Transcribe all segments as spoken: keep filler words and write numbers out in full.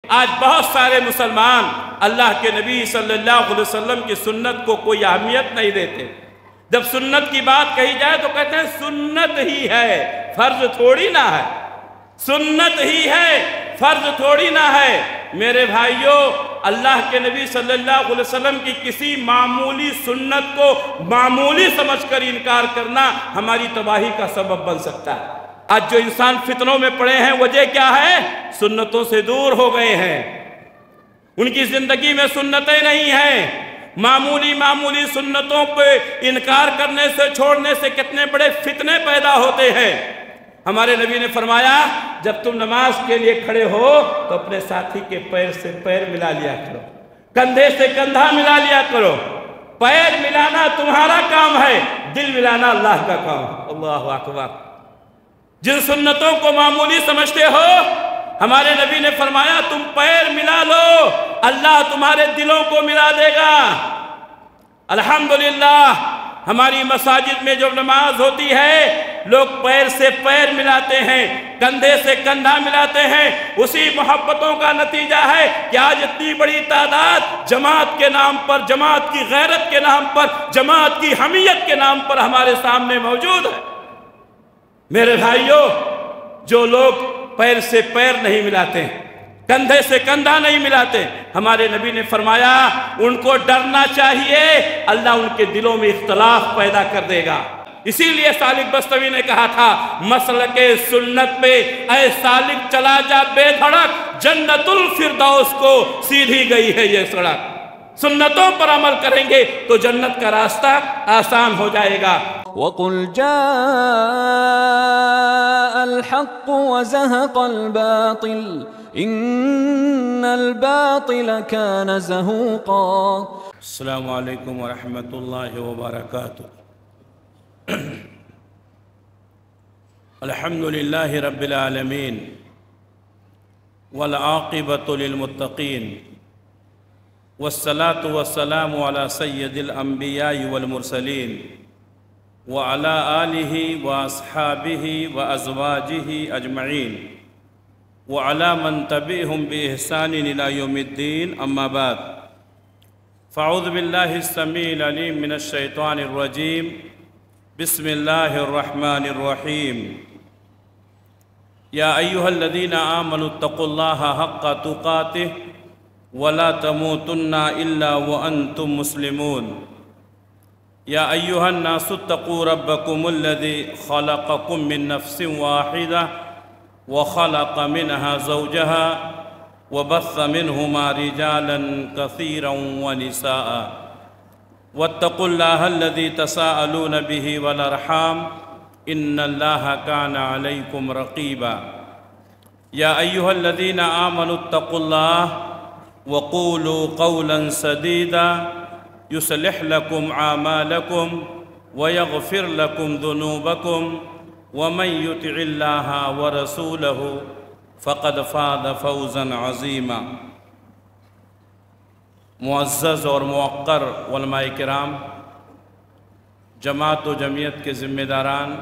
آج بہت سارے مسلمان اللہ کے نبی صلی اللہ علیہ وسلم کی سنت کو کوئی اہمیت نہیں دیتے۔ جب سنت کی بات کہی جائے تو کہتے ہیں سنت ہی ہے، فرض تھوڑی نہ ہے، سنت ہی ہے، فرض تھوڑی نہ ہے۔ میرے بھائیوں، اللہ کے نبی صلی اللہ علیہ وسلم کی کسی معمولی سنت کو معمولی سمجھ کر انکار کرنا ہماری تباہی کا سبب بن سکتا ہے۔ آج جو انسان فتنوں میں پڑے ہیں، وجہ کیا ہے؟ سنتوں سے دور ہو گئے ہیں، ان کی زندگی میں سنتیں نہیں ہیں۔ معمولی معمولی سنتوں پہ انکار کرنے سے، چھوڑنے سے کتنے بڑے فتنے پیدا ہوتے ہیں۔ ہمارے نبی نے فرمایا، جب تم نماز کے لیے کھڑے ہو تو اپنے ساتھی کے پیر سے پیر ملا لیا کرو، کندھے سے کندھا ملا لیا کرو۔ پیر ملانا تمہارا کام ہے، دل ملانا اللہ کا کام ہے۔ اللہ اکبر۔ جن سنتوں کو معمولی سمجھتے ہو، ہمارے نبی نے فرمایا تم پیر ملا لو، اللہ تمہارے دلوں کو ملا دے گا۔ الحمدللہ ہماری مساجد میں جب نماز ہوتی ہے، لوگ پیر سے پیر ملاتے ہیں، کندھے سے کندھا ملاتے ہیں۔ اسی محبتوں کا نتیجہ ہے کہ آج اتنی بڑی تعداد جماعت کے نام پر، جماعت کی غیرت کے نام پر، جماعت کی حمیت کے نام پر ہمارے سامنے موجود ہے۔ میرے بھائیوں، جو لوگ پیر سے پیر نہیں ملاتے، کندھے سے کندھا نہیں ملاتے، ہمارے نبی نے فرمایا ان کو ڈرنا چاہیے، اللہ ان کے دلوں میں اختلاف پیدا کر دے گا۔ اسی لیے سالک بستوی نے کہا تھا، مسلک سنت پہ اے سالک چلا جا بے دھڑک، جنت الفردوس کو سیدھی گئی ہے یہ سڑک۔ سنتوں پر عمل کریں گے تو جنت کا راستہ آسان ہو جائے گا۔ وَقُلْ جَاءَ الْحَقُّ وَزَهَقَ الْبَاطِلُ إِنَّ الْبَاطِلَ كَانَ زَهُوقًا۔ السلام علیکم ورحمۃ اللہ وبرکاتہ۔ الحمد للہ رب العالمین والعاقبۃ للمتقین والصلاة والسلام على سید الانبیاء والمرسلین وعلى آلہ واصحابہ وازواجہ اجمعین وعلى من تبعهم بإحسان إلى يوم الدین، اما بعد فاعوذ باللہ السمیع العلیم من الشیطان الرجیم، بسم اللہ الرحمن الرحیم۔ یا ایہا الذین آمنوا اتقوا اللہ حق تقاتہ ولا تموتن الا وانتم مسلمون۔ یا ایہا الناس اتقوا ربکم الذی خلقکم من نفس واحدہ وخلق منها زوجها وبث منهما رجالا كثيرا ونساء واتقوا الله الذي تساءلون به والارحام ان الله كان عليكم رقيبا۔ يا ايها الذين آمنوا اتقوا الله وقولوا قولا سديدا يصلح لكم اعمالكم ويغفر لكم ذنوبكم ومن يطع الله ورسوله فقد فاز فوزا عظیما۔ معزز اور موقر علماء کرام، جماعت و جمعیت کے ذمہ داران،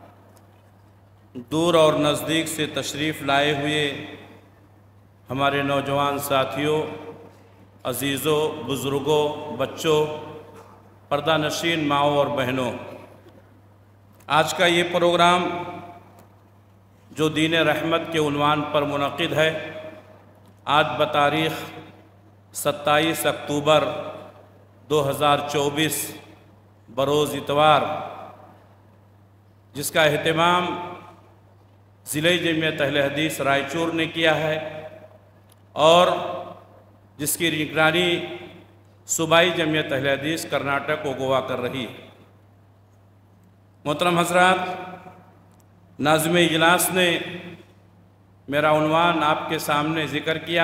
دور اور نزدیک سے تشریف لائے ہوئے ہمارے نوجوان ساتھیوں، عزیزوں، بزرگوں، بچوں، پردہ نشین ماؤں اور بہنوں، آج کا یہ پروگرام جو دین رحمت کے عنوان پر منعقد ہے، آج بتاریخ ستائیس اکتوبر دو ہزار چوبیس بروز اتوار، جس کا اہتمام ضلع جمعیت اہل حدیث رائچور نے کیا ہے اور جس کی نگرانی صوبائی جمعیت اہل حدیث کرناٹک و گوا کر رہی ہے۔ محترم حضرات، ناظم اجلاس نے میرا عنوان آپ کے سامنے ذکر کیا،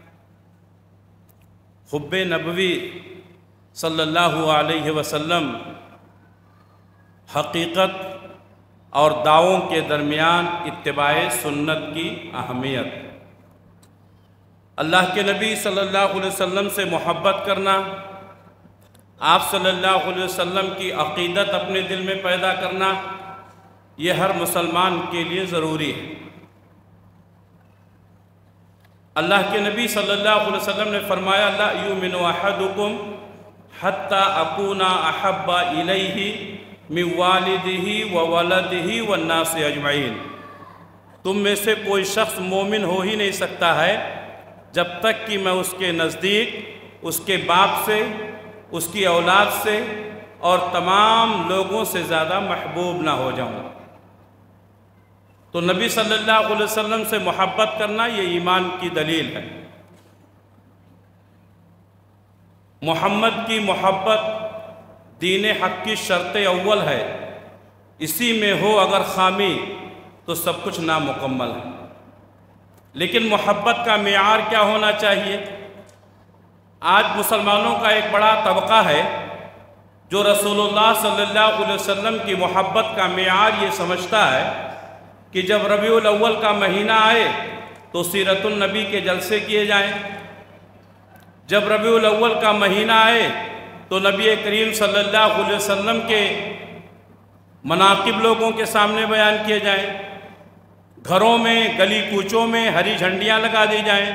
حب نبوی صلی اللہ علیہ وسلم، حقیقت اور دعووں کے درمیان اتباع سنت کی اہمیت۔ اللہ کے نبی صلی اللہ علیہ وسلم سے محبت کرنا، آپ صلی اللہ علیہ وسلم کی عقیدت اپنے دل میں پیدا کرنا، یہ ہر مسلمان کے لیے ضروری ہے۔ اللہ کے نبی صلی اللہ علیہ وسلم نے فرمایا لا یؤمن احدکم حتی اکون احب الیہ من والدہ وولدہ والناس اجمعین، تم میں سے کوئی شخص مومن ہو ہی نہیں سکتا ہے جب تک کہ میں اس کے نزدیک اس کے باپ سے، اس کی اولاد سے اور تمام لوگوں سے زیادہ محبوب نہ ہو جاؤں۔ تو نبی صلی اللہ علیہ وسلم سے محبت کرنا یہ ایمان کی دلیل ہے۔ محمد کی محبت دین حق کی شرط اول ہے، اسی میں ہو اگر خامی تو سب کچھ نامکمل ہے۔ لیکن محبت کا معیار کیا ہونا چاہیے؟ آج مسلمانوں کا ایک بڑا طبقہ ہے جو رسول اللہ صلی اللہ علیہ وسلم کی محبت کا معیار یہ سمجھتا ہے کہ جب ربیع الاول کا مہینہ آئے تو سیرت النبی کے جلسے کیے جائیں، جب ربیع الاول کا مہینہ آئے تو نبی کریم صلی اللہ علیہ وسلم کے مناقب لوگوں کے سامنے بیان کیے جائیں، گھروں میں گلی کوچوں میں ہری جھنڈیاں لگا دی جائیں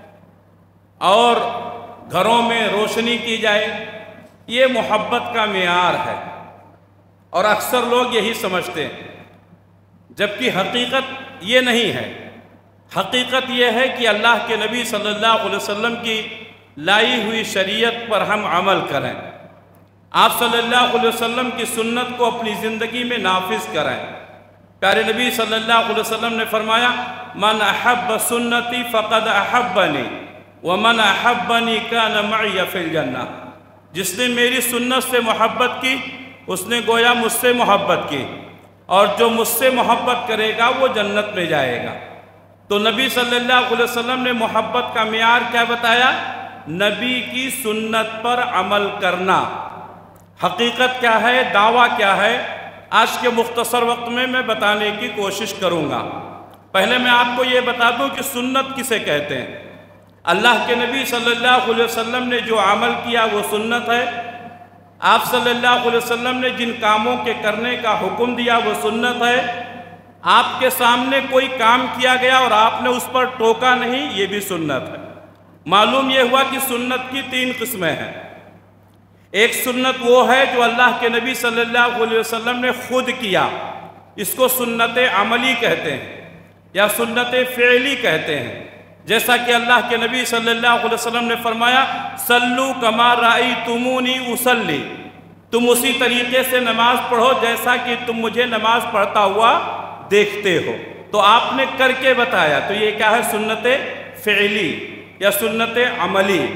اور گھروں میں روشنی کی جائے۔ یہ محبت کا معیار ہے اور اکثر لوگ یہی سمجھتے ہیں، جبکہ حقیقت یہ نہیں ہے۔ حقیقت یہ ہے کہ اللہ کے نبی صلی اللہ علیہ وسلم کی لائی ہوئی شریعت پر ہم عمل کریں، آپ صلی اللہ علیہ وسلم کی سنت کو اپنی زندگی میں نافذ کریں۔ پیارے نبی صلی اللہ علیہ وسلم نے فرمایا من احب سنتی فقد احبنی ومن احبنی کان معی فی الجنہ، جس نے میری سنت سے محبت کی اس نے گویا مجھ سے محبت کی، اور جو مجھ سے محبت کرے گا وہ جنت میں جائے گا۔ تو نبی صلی اللہ علیہ وسلم نے محبت کا معیار کیا بتایا؟ نبی کی سنت پر عمل کرنا۔ حقیقت کیا ہے، دعویٰ کیا ہے، آج کے مختصر وقت میں میں بتانے کی کوشش کروں گا۔ پہلے میں آپ کو یہ بتا دوں کہ سنت کسے کہتے ہیں۔ اللہ کے نبی صلی اللہ علیہ وسلم نے جو عمل کیا وہ سنت ہے، آپ صلی اللہ علیہ وسلم نے جن کاموں کے کرنے کا حکم دیا وہ سنت ہے، آپ کے سامنے کوئی کام کیا گیا اور آپ نے اس پر ٹوکا نہیں، یہ بھی سنت ہے۔ معلوم یہ ہوا کہ سنت کی تین قسمیں ہیں۔ ایک سنت وہ ہے جو اللہ کے نبی صلی اللہ علیہ وسلم نے خود کیا، اس کو سنت عملی کہتے ہیں یا سنت فعلی کہتے ہیں، جیسا کہ اللہ کے نبی صلی اللہ علیہ وسلم نے فرمایا صلو کما رأیتمونی اصلی، تم اسی طریقے سے نماز پڑھو جیسا کہ تم مجھے نماز پڑھتا ہوا دیکھتے ہو۔ تو آپ نے کر کے بتایا، تو یہ کیا ہے؟ سنت فعلی یا سنت عملی۔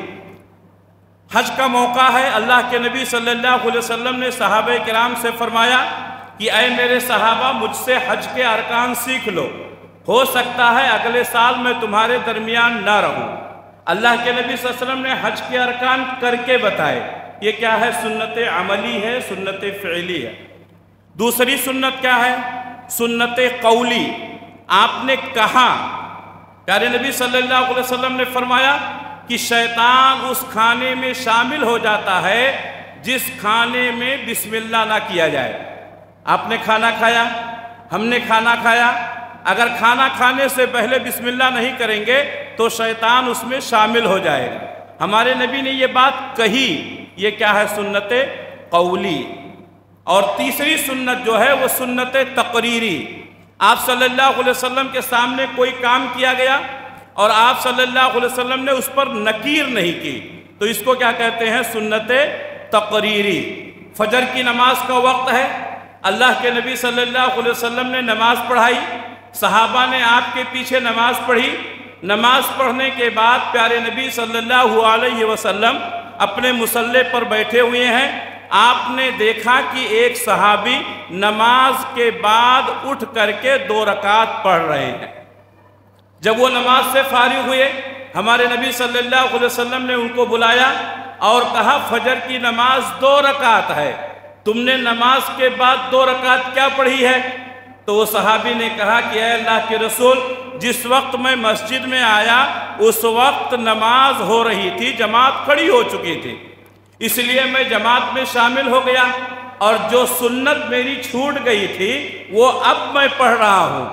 حج کا موقع ہے، اللہ کے نبی صلی اللہ علیہ وسلم نے صحابہ کرام سے فرمایا کہ اے میرے صحابہ مجھ سے حج کے ارکان سیکھ لو، ہو سکتا ہے اگلے سال میں تمہارے درمیان نہ رہوں۔ اللہ کے نبی صلی اللہ علیہ وسلم نے حج کے ارکان کر کے بتائے۔ یہ کیا ہے؟ سنت عملی ہے، سنت فعلی ہے۔ دوسری سنت کیا ہے؟ سنت قولی، آپ نے کہا۔ پیارے نبی صلی اللہ علیہ وسلم نے فرمایا کہ شیطان اس کھانے میں شامل ہو جاتا ہے جس کھانے میں بسم اللہ نہ کیا جائے۔ آپ نے کھانا کھایا، ہم نے کھانا کھایا، اگر کھانا کھانے سے پہلے بسم اللہ نہیں کریں گے تو شیطان اس میں شامل ہو جائے گا۔ ہمارے نبی نے یہ بات کہی، یہ کیا ہے؟ سنت قولی۔ اور تیسری سنت جو ہے وہ سنت تقریری۔ آپ صلی اللہ علیہ وسلم کے سامنے کوئی کام کیا گیا اور آپ صلی اللہ علیہ وسلم نے اس پر نکیر نہیں کی، تو اس کو کیا کہتے ہیں؟ سنت تقریری۔ فجر کی نماز کا وقت ہے، اللہ کے نبی صلی اللہ علیہ وسلم نے نماز پڑھائی، صحابہ نے آپ کے پیچھے نماز پڑھی۔ نماز پڑھنے کے بعد پیارے نبی صلی اللہ علیہ وسلم اپنے مصلی پر بیٹھے ہوئے ہیں۔ آپ نے دیکھا کہ ایک صحابی نماز کے بعد اٹھ کر کے دو رکعت پڑھ رہے ہیں۔ جب وہ نماز سے فارغ ہوئے، ہمارے نبی صلی اللہ علیہ وسلم نے ان کو بلایا اور کہا فجر کی نماز دو رکعت ہے، تم نے نماز کے بعد دو رکعت کیا پڑھی ہے؟ تو وہ صحابی نے کہا کہ اے اللہ کے رسول، جس وقت میں مسجد میں آیا اس وقت نماز ہو رہی تھی، جماعت کھڑی ہو چکی تھی، اس لیے میں جماعت میں شامل ہو گیا، اور جو سنت میری چھوٹ گئی تھی وہ اب میں پڑھ رہا ہوں۔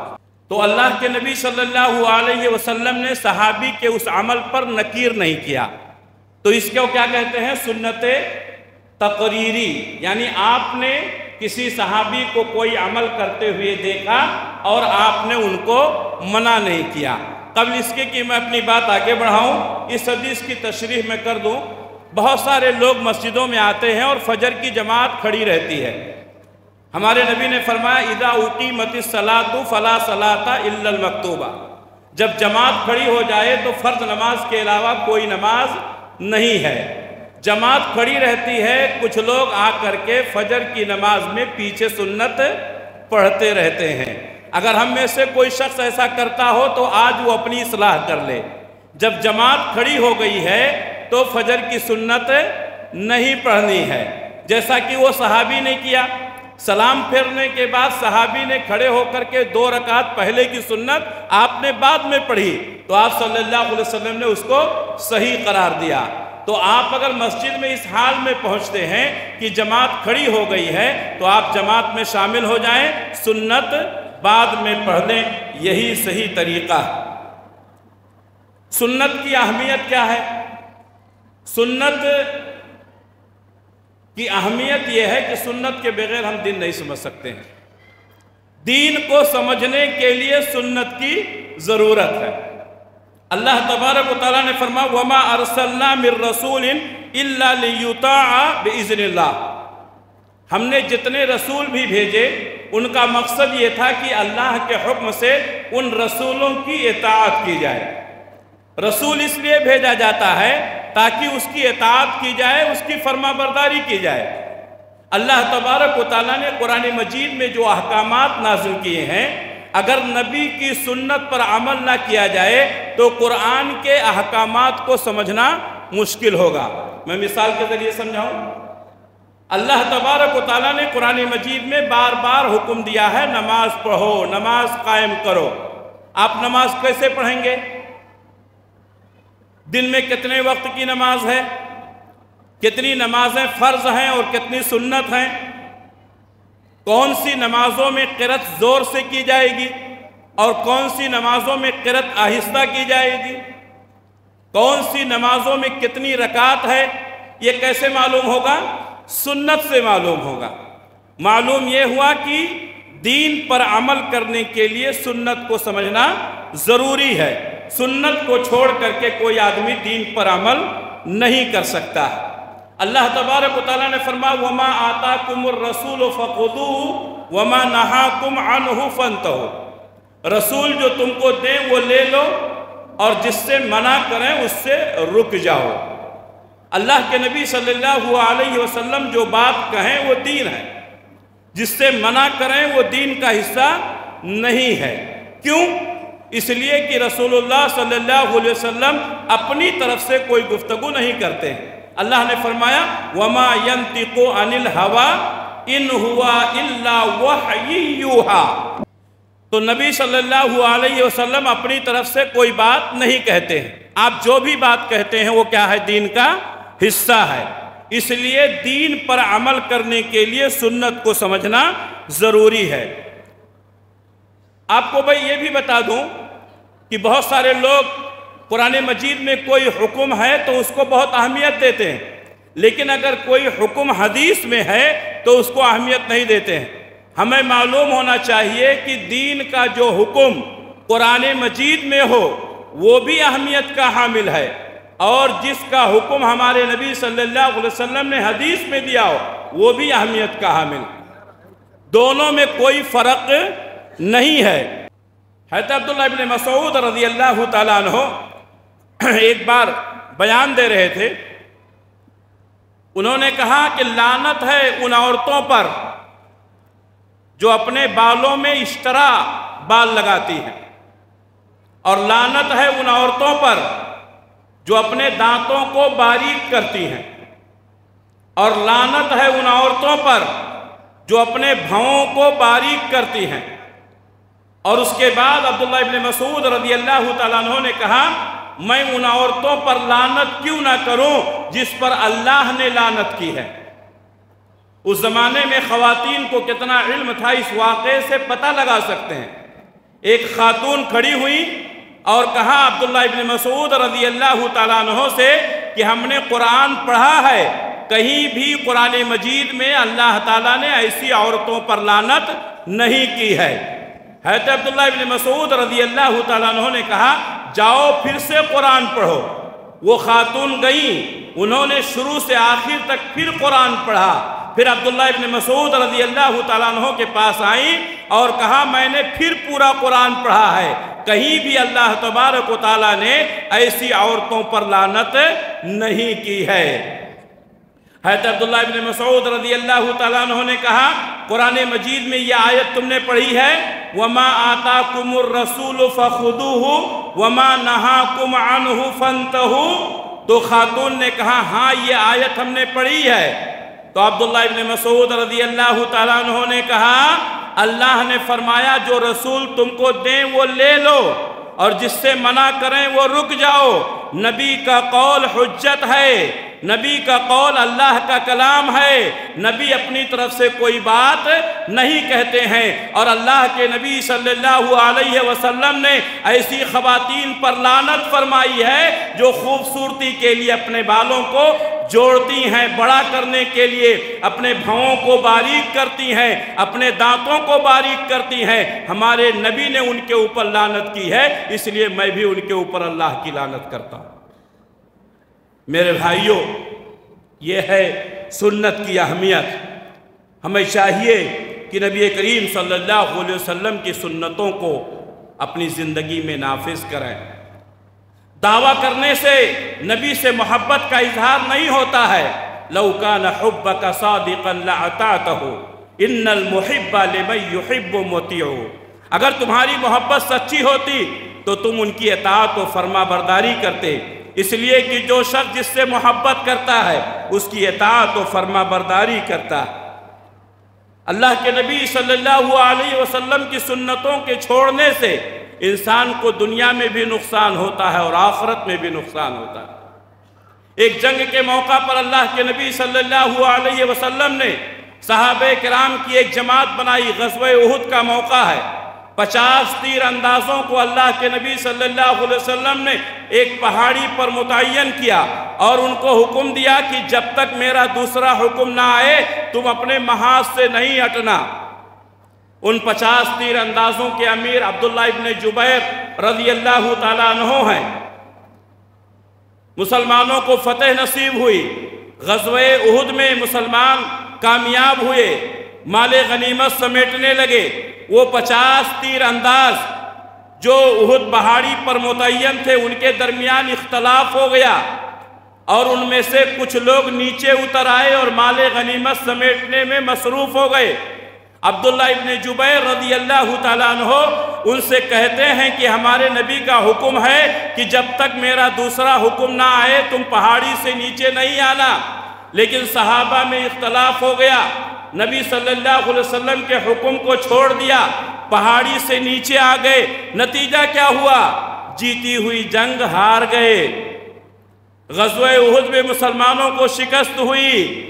تو اللہ کے نبی صلی اللہ علیہ وسلم نے صحابی کے اس عمل پر نکیر نہیں کیا، تو اس کو کیا کہتے ہیں؟ سنت تقریری، یعنی آپ نے کسی صحابی کو کوئی عمل کرتے ہوئے دیکھا اور آپ نے ان کو منع نہیں کیا۔ قبل اس کے کہ میں اپنی بات آگے بڑھاؤں، اس حدیث کی تشریح میں کر دوں۔ بہت سارے لوگ مسجدوں میں آتے ہیں اور فجر کی جماعت کھڑی رہتی ہے۔ ہمارے نبی نے فرمایا اذا اقیمت الصلاۃ فلا صلاۃ الا المکتوبہ، جب جماعت کھڑی ہو جائے تو فرض نماز کے علاوہ کوئی نماز نہیں ہے۔ جماعت کھڑی رہتی ہے، کچھ لوگ آ کر کے فجر کی نماز میں پیچھے سنت پڑھتے رہتے ہیں۔ اگر ہم میں سے کوئی شخص ایسا کرتا ہو تو آج وہ اپنی اصلاح کر لے۔ جب جماعت کھڑی ہو گئی ہے تو فجر کی سنت نہیں پڑھنی ہے، جیسا کہ وہ صحابی نے کیا۔ سلام پھیرنے کے بعد صحابی نے کھڑے ہو کر کے دو رکعت پہلے کی سنت آپ نے بعد میں پڑھی، تو آپ صلی اللہ علیہ وسلم نے اس کو صحیح قرار دیا۔ تو آپ اگر مسجد میں اس حال میں پہنچتے ہیں کہ جماعت کھڑی ہو گئی ہے تو آپ جماعت میں شامل ہو جائیں، سنت بعد میں پڑھ لیں، یہی صحیح طریقہ ہے۔ سنت کی اہمیت کیا ہے؟ سنت کی اہمیت یہ ہے کہ سنت کے بغیر ہم دین نہیں سمجھ سکتے ہیں۔ دین کو سمجھنے کے لیے سنت کی ضرورت ہے۔ اللہ تبارک و تعالیٰ نے فرمایا وَمَا أَرْسَلْنَا مِن رَّسُولٍ إِلَّا لِيُطَاعَ بِإِذْنِ اللَّهِ، ہم نے جتنے رسول بھی بھیجے ان کا مقصد یہ تھا کہ اللہ کے حکم سے ان رسولوں کی اطاعت کی جائے۔ رسول اس لیے بھیجا جاتا ہے تاکہ اس کی اطاعت کی جائے، اس کی فرما برداری کی جائے۔ اللہ تبارک و تعالیٰ نے قرآن مجید میں جو احکامات نازل کیے ہیں، اگر نبی کی سنت پر عمل نہ کیا جائے تو قرآن کے احکامات کو سمجھنا مشکل ہوگا۔ میں مثال کے ذریعے سمجھاؤں۔ اللہ تبارک و تعالیٰ نے قرآن مجید میں بار بار حکم دیا ہے نماز پڑھو، نماز قائم کرو۔ آپ نماز کیسے پڑھیں گے؟ دن میں کتنے وقت کی نماز ہے؟ کتنی نمازیں فرض ہیں اور کتنی سنت ہیں؟ کون سی نمازوں میں قرأت زور سے کی جائے گی اور کون سی نمازوں میں قرأت آہستہ کی جائے گی؟ کون سی نمازوں میں کتنی رکعت ہے؟ یہ کیسے معلوم ہوگا؟ سنت سے معلوم ہوگا۔ معلوم یہ ہوا کہ دین پر عمل کرنے کے لیے سنت کو سمجھنا ضروری ہے۔ سنت کو چھوڑ کر کے کوئی آدمی دین پر عمل نہیں کر سکتا۔ اللہ تبارک و تعالیٰ نے فرمایا وَمَا آتَاكُمُ الرَّسُولُ فَخُذُوهُ وَمَا نَهَاكُمْ عَنْهُ فَانْتَهُوا، رسول جو تم کو دیں وہ لے لو اور جس سے منع کریں اس سے رک جاؤ۔ اللہ کے نبی صلی اللہ علیہ وسلم جو بات کہیں وہ دین ہے، جس سے منع کریں وہ دین کا حصہ نہیں ہے۔ کیوں؟ اس لیے کہ رسول اللہ صلی اللہ علیہ وسلم اپنی طرف سے کوئی گفتگو نہیں کرتے ہیں۔ اللہ نے فرمایا وَمَا يَنْتِقُ عَنِ الْهَوَىٰ إِنْ هُوَ إِلَّا وَحْيٌ يُوحَىٰ، تو نبی صلی اللہ علیہ وسلم اپنی طرف سے کوئی بات نہیں کہتے ہیں۔ آپ جو بھی بات کہتے ہیں وہ کیا ہے؟ دین کا حصہ ہے۔ اس لیے دین پر عمل کرنے کے لیے سنت کو سمجھنا ضروری ہے۔ آپ کو بھائی یہ بھی بتا دوں کہ بہت سارے لوگ قرآن مجید میں کوئی حکم ہے تو اس کو بہت اہمیت دیتے ہیں، لیکن اگر کوئی حکم حدیث میں ہے تو اس کو اہمیت نہیں دیتے ہیں۔ ہمیں معلوم ہونا چاہیے کہ دین کا جو حکم قرآن مجید میں ہو وہ بھی اہمیت کا حامل ہے، اور جس کا حکم ہمارے نبی صلی اللہ علیہ وسلم نے حدیث میں دیا ہو وہ بھی اہمیت کا حامل، دونوں میں کوئی فرق نہیں ہے۔ حضرت عبداللہ ابن مسعود رضی اللہ تعالیٰ عنہ ایک بار بیان دے رہے تھے، انہوں نے کہا کہ لعنت ہے ان عورتوں پر جو اپنے بالوں میں اشترا بال لگاتی ہیں، اور لعنت ہے ان عورتوں پر جو اپنے دانتوں کو باریک کرتی ہیں، اور لعنت ہے ان عورتوں پر جو اپنے بھووں کو باریک کرتی ہیں۔ اور اس کے بعد عبداللہ ابن مسعود رضی اللہ تعالیٰ عنہ نے کہا میں ان عورتوں پر لعنت کیوں نہ کروں جس پر اللہ نے لعنت کی ہے۔ اس زمانے میں خواتین کو کتنا علم تھا اس واقعے سے پتہ لگا سکتے ہیں ایک خاتون کھڑی ہوئی اور کہا عبداللہ ابن مسعود رضی اللہ تعالیٰ عنہ سے کہ ہم نے قرآن پڑھا ہے، کہیں بھی قرآن مجید میں اللہ تعالیٰ نے ایسی عورتوں پر لعنت نہیں کی ہے۔ حضرت عبداللہ ابن مسعود رضی اللہ تعالیٰ عنہ نے کہا جاؤ پھر سے قرآن پڑھو۔ وہ خاتون گئیں، انہوں نے شروع سے آخر تک پھر قرآن پڑھا۔ پھر عبداللہ ابن مسعود رضی اللہ تعالیٰ عنہ کے پاس آئیں اور کہا میں نے پھر پورا قرآن پڑھا ہے، کہیں بھی اللہ تبارک و تعالیٰ نے ایسی عورتوں پر لعنت نہیں کی ہے۔ حضرت عبداللہ ابن مسعود رضی اللہ تعالیٰ عنہ نے کہا قرآن مجید میں یہ آیت تم نے پڑھی ہے وَمَا آتَاكُمُ الرَّسُولُ فَخُذُوهُ وَمَا نَهَاكُمْ عَنْهُ فَانْتَهُوا، تو خاتون نے کہا ہاں یہ آیت ہم نے پڑھی ہے۔ تو عبداللہ ابن مسعود رضی اللہ تعالیٰ عنہ نے کہا اللہ نے فرمایا جو رسول تم کو دیں وہ لے لو اور جس سے منع کریں وہ رک جاؤ۔ نبی کا قول حجت ہے، نبی کا قول اللہ کا کلام ہے، نبی اپنی طرف سے کوئی بات نہیں کہتے ہیں، اور اللہ کے نبی صلی اللہ علیہ وسلم نے ایسی خواتین پر لعنت فرمائی ہے جو خوبصورتی کے لیے اپنے بالوں کو جوڑتی ہیں، بڑا کرنے کے لیے اپنے بھووں کو باریک کرتی ہیں، اپنے دانتوں کو باریک کرتی ہیں۔ ہمارے نبی نے ان کے اوپر لعنت کی ہے، اس لیے میں بھی ان کے اوپر اللہ کی لعنت کرتا ہوں۔ میرے بھائیوں، یہ ہے سنت کی اہمیت۔ ہمیں چاہیے کہ نبی کریم صلی اللہ علیہ وسلم کی سنتوں کو اپنی زندگی میں نافذ کریں۔ دعویٰ کرنے سے نبی سے محبت کا اظہار نہیں ہوتا ہے۔ لو کان حبک صادقا لأطعتہ ان المحب لمن یحب مطیع، اگر تمہاری محبت سچی ہوتی تو تم ان کی اطاعت و فرما برداری کرتے، اس لیے کہ جو شخص جس سے محبت کرتا ہے اس کی اطاعت و فرما برداری کرتا ہے۔ اللہ کے نبی صلی اللہ علیہ وسلم کی سنتوں کے چھوڑنے سے انسان کو دنیا میں بھی نقصان ہوتا ہے اور آخرت میں بھی نقصان ہوتا ہے۔ ایک جنگ کے موقع پر اللہ کے نبی صلی اللہ علیہ وسلم نے صحابہ کرام کی ایک جماعت بنائی، غزوہ احد کا موقع ہے۔ پچاس تیر اندازوں کو اللہ کے نبی صلی اللہ علیہ وسلم نے ایک پہاڑی پر متعین کیا اور ان کو حکم دیا کہ جب تک میرا دوسرا حکم نہ آئے تم اپنے محاذ سے نہیں ہٹنا۔ ان پچاس تیر اندازوں کے امیر عبداللہ ابن جبیر رضی اللہ تعالیٰ عنہ ہیں۔ مسلمانوں کو فتح نصیب ہوئی، غزوہ احد میں مسلمان کامیاب ہوئے، مال غنیمت سمیٹنے لگے۔ وہ پچاس تیر انداز جو احد پہاڑی پر متعین تھے ان کے درمیان اختلاف ہو گیا اور ان میں سے کچھ لوگ نیچے اتر آئے اور مال غنیمت سمیٹنے میں مصروف ہو گئے۔ عبداللہ ابن جبیر رضی اللہ تعالیٰ عنہ ان سے کہتے ہیں کہ ہمارے نبی کا حکم ہے کہ جب تک میرا دوسرا حکم نہ آئے تم پہاڑی سے نیچے نہیں آنا، لیکن صحابہ میں اختلاف ہو گیا۔ نبی صلی اللہ علیہ وسلم کے حکم کو چھوڑ دیا، پہاڑی سے نیچے آ گئے۔ نتیجہ کیا ہوا؟ جیتی ہوئی جنگ ہار گئے۔ غزوہ احد میں مسلمانوں کو شکست ہوئی،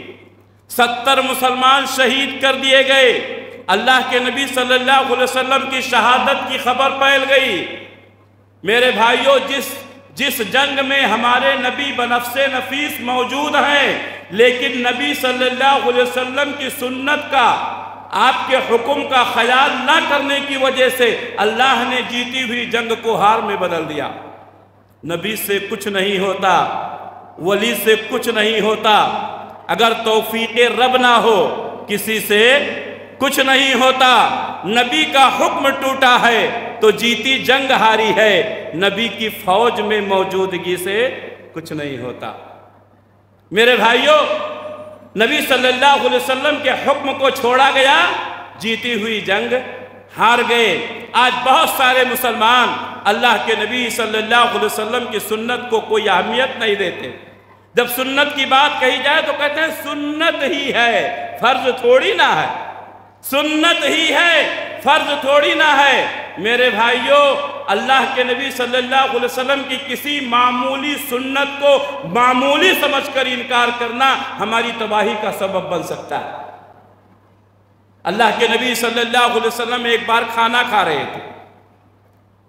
ستر مسلمان شہید کر دیے گئے۔ اللہ کے نبی صلی اللہ علیہ وسلم کی شہادت کی خبر پھیل گئی۔ میرے بھائیوں، جس جس جنگ میں ہمارے نبی بنفس نفیس موجود ہیں، لیکن نبی صلی اللہ علیہ وسلم کی سنت کا، آپ کے حکم کا خیال نہ کرنے کی وجہ سے اللہ نے جیتی ہوئی جنگ کو ہار میں بدل دیا۔ نبی سے کچھ نہیں ہوتا، ولی سے کچھ نہیں ہوتا، اگر توفیق رب نہ ہو کسی سے کچھ نہیں ہوتا۔ نبی کا حکم ٹوٹا ہے تو جیتی جنگ ہاری ہے، نبی کی فوج میں موجودگی سے کچھ نہیں ہوتا۔ میرے بھائیوں، نبی صلی اللہ علیہ وسلم کے حکم کو چھوڑا گیا، جیتی ہوئی جنگ ہار گئے۔ آج بہت سارے مسلمان اللہ کے نبی صلی اللہ علیہ وسلم کی سنت کو کوئی اہمیت نہیں دیتے۔ جب سنت کی بات کہی جائے تو کہتے ہیں سنت ہی ہے، فرض تھوڑی نہ ہے، سنت ہی ہے، فرض تھوڑی نہ ہے۔ میرے بھائیوں، اللہ کے نبی صلی اللہ علیہ وسلم کی کسی معمولی سنت کو معمولی سمجھ کر انکار کرنا ہماری تباہی کا سبب بن سکتا ہے۔ اللہ کے نبی صلی اللہ علیہ وسلم ایک بار کھانا کھا رہے تھے،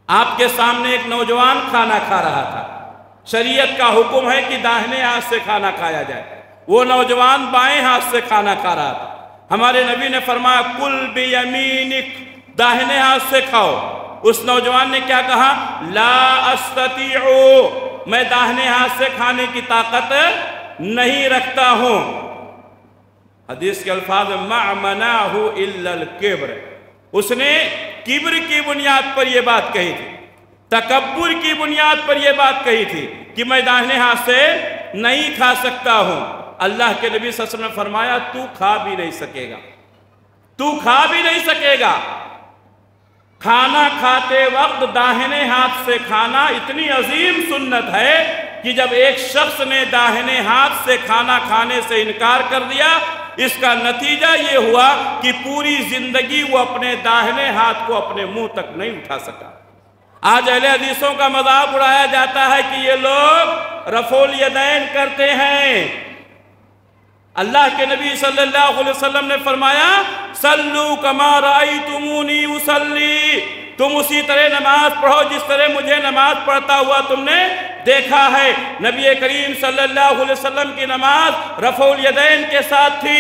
آپ کے سامنے ایک نوجوان کھانا کھا رہا تھا، شریعت کا حکم ہے کہ داہنے ہاتھ سے کھانا کھایا جائے، وہ نوجوان بائیں ہاتھ سے کھانا کھا رہا تھا۔ ہمارے نبی نے فرمایا کل بیمینک، داہنے ہاتھ سے کھاؤ۔ اس نوجوان نے کیا کہا؟ لا استطیع، میں داہنے ہاتھ سے کھانے کی طاقت نہیں رکھتا ہوں۔ حدیث کے الفاظ ما منعہ الا الکبر، اس نے کبر کی بنیاد پر یہ بات کہی تھی، تکبر کی بنیاد پر یہ بات کہی تھی کہ میں داہنے ہاتھ سے نہیں کھا سکتا ہوں۔ اللہ کے نبی صلی اللہ علیہ وسلم نے فرمایا تو کھا بھی نہیں سکے گا، تو کھا بھی نہیں سکے گا۔ کھانا کھاتے وقت داہنے ہاتھ سے کھانا اتنی عظیم سنت ہے کہ جب ایک شخص نے داہنے ہاتھ سے کھانا کھانے سے انکار کر دیا، اس کا نتیجہ یہ ہوا کہ پوری زندگی وہ اپنے داہنے ہاتھ کو اپنے منہ تک نہیں اٹھا سکا۔ آج اہل حدیثوں کا مذاق اڑایا جاتا ہے کہ یہ لوگ رفع الیدین کرتے ہیں۔ اللہ کے نبی صلی اللہ علیہ وسلم نے فرمایا صلو کما رأیتمونی اصلی، تم اسی طرح نماز پڑھو جس طرح مجھے نماز پڑھتا ہوا تم نے دیکھا ہے۔ نبی کریم صلی اللہ علیہ وسلم کی نماز رفع الیدین کے ساتھ تھی۔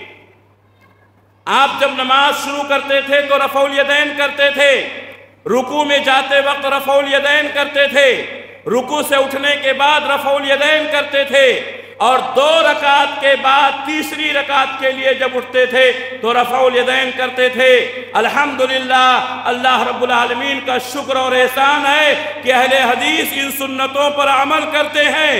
آپ جب نماز شروع کرتے تھے تو رفع الیدین کرتے تھے، رکوع میں جاتے وقت رفع الیدین کرتے تھے، رکوع سے اٹھنے کے بعد رفع الیدین کرتے تھے، اور دو رکعت کے بعد تیسری رکعت کے لیے جب اٹھتے تھے تو رفع الیدین کرتے تھے۔ الحمدللہ، اللہ رب العالمین کا شکر اور احسان ہے کہ اہل حدیث ان سنتوں پر عمل کرتے ہیں۔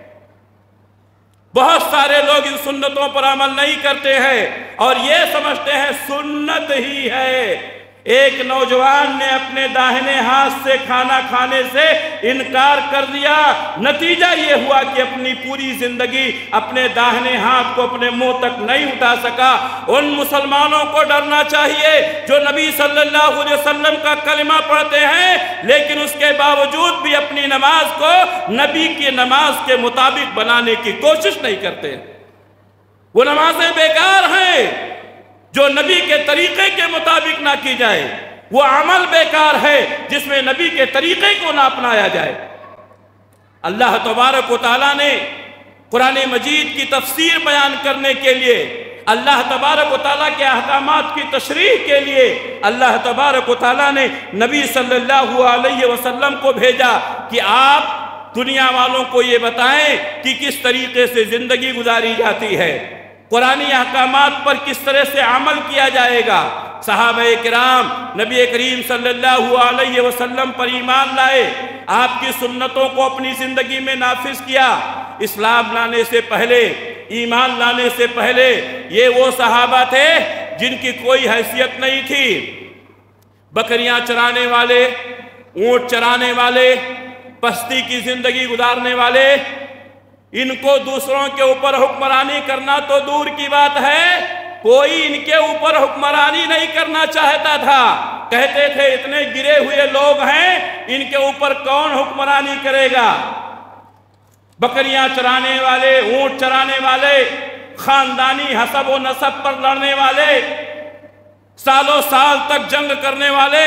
بہت سارے لوگ ان سنتوں پر عمل نہیں کرتے ہیں اور یہ سمجھتے ہیں سنت ہی ہے۔ ایک نوجوان نے اپنے داہنے ہاتھ سے کھانا کھانے سے انکار کر دیا، نتیجہ یہ ہوا کہ اپنی پوری زندگی اپنے داہنے ہاتھ کو اپنے منہ تک نہیں اٹھا سکا۔ ان مسلمانوں کو ڈرنا چاہیے جو نبی صلی اللہ علیہ وسلم کا کلمہ پڑھتے ہیں لیکن اس کے باوجود بھی اپنی نماز کو نبی کی نماز کے مطابق بنانے کی کوشش نہیں کرتے۔ وہ نمازیں بیکار ہیں جو نبی کے طریقے کے مطابق نہ کی جائے، وہ عمل بیکار ہے جس میں نبی کے طریقے کو نہ اپنایا جائے۔ اللہ تبارک و تعالیٰ نے قرآن مجید کی تفسیر بیان کرنے کے لیے، اللہ تبارک و تعالیٰ کے احکامات کی تشریح کے لیے اللہ تبارک و تعالیٰ نے نبی صلی اللہ علیہ وسلم کو بھیجا کہ آپ دنیا والوں کو یہ بتائیں کہ کس طریقے سے زندگی گزاری جاتی ہے، قرآنی احکامات پر کس طرح سے عمل کیا جائے گا۔ صحابہ کرام نبی کریم صلی اللہ علیہ وسلم پر ایمان لائے، آپ کی سنتوں کو اپنی زندگی میں نافذ کیا۔ اسلام لانے سے پہلے، ایمان لانے سے پہلے یہ وہ صحابہ تھے جن کی کوئی حیثیت نہیں تھی، بکریاں چرانے والے، اونٹ چرانے والے، پستی کی زندگی گزارنے والے۔ ان کو دوسروں کے اوپر حکمرانی کرنا تو دور کی بات ہے، کوئی ان کے اوپر حکمرانی نہیں کرنا چاہتا تھا۔ کہتے تھے اتنے گرے ہوئے لوگ ہیں، ان کے اوپر کون حکمرانی کرے گا؟ بکریاں چرانے والے، اونٹ چرانے والے، خاندانی حسب و نسب پر لڑنے والے، سالوں سال تک جنگ کرنے والے۔